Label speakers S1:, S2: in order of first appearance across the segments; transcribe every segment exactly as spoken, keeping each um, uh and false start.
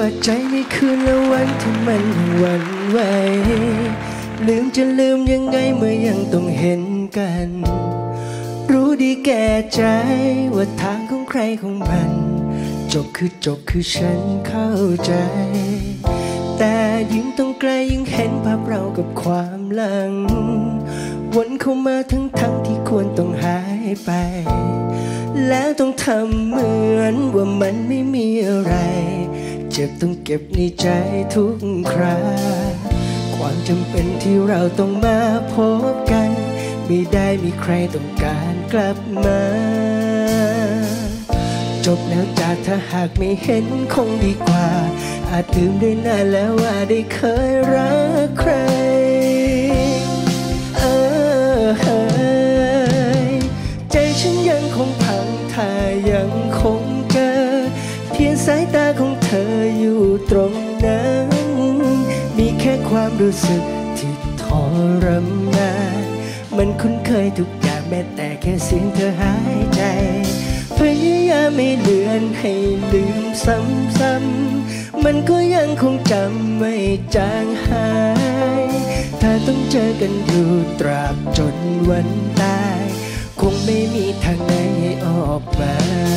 S1: ว่าใจในคืนและวันที่มันหวั่นไหวลืมจะลืมยังไงเมื่อยังต้องเห็นกันรู้ดีแก่ใจว่าทางของใครของมันจบคือจบคือฉันเข้าใจแต่ยิ่งต้องไกลยิ่งเห็นภาพเรากับความหลังวนเข้ามาทั้งทั้งที่ควรต้องหายไปแล้วต้องทำเหมือนว่ามันไม่มีอะไรเจ็บต้องเก็บในใจทุกคราความจำเป็นที่เราต้องมาพบกันไม่ได้มีใครต้องการกลับมาจบแล้วจากถ้าหากไม่เห็นคงดีกว่าอาจลืมได้นานแล้วว่าได้เคยรักใครเออเฮ้ยใจฉันยังคงพังถ้ายังคงเจอเพียงสายตาของเธออยู่ตรงนั้นมีแค่ความรู้สึกที่ทรมานมันคุ้นเคยทุกอย่างแม้แต่แค่เสียงเธอหายใจพยายามไม่เลือนให้ลืมซ้ำๆมันก็ยังคงจำไม่จางหายถ้าต้องเจอกันอยู่ตราบจนวันตายคงไม่มีทางไหนให้ออกมา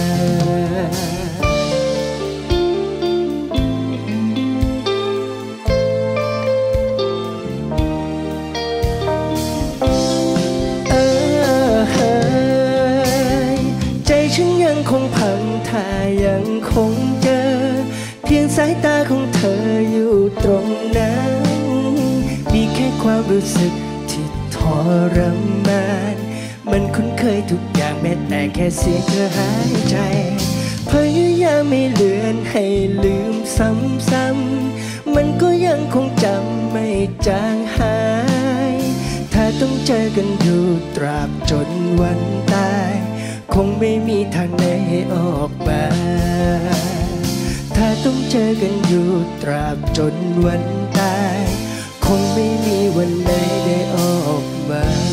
S1: ฉันยังคงพังถ้ายังคงเจอเพียงสายตาของเธออยู่ตรงนั้นมีแค่ความรู้สึกที่ทรมานมันคุ้นเคยทุกอย่างแม้แต่แค่เสียงเธอหายใจพยายามไม่เลือนให้ลืมซ้ำๆมันก็ยังคงจำไม่จางหายถ้าต้องเจอกันอยู่ตราบจนวันตายคงไม่มีทางไหนให้ออกมาถ้าต้องเจอกันอยู่ตราบจนวันตายคงไม่มีวันไหนได้ออกมา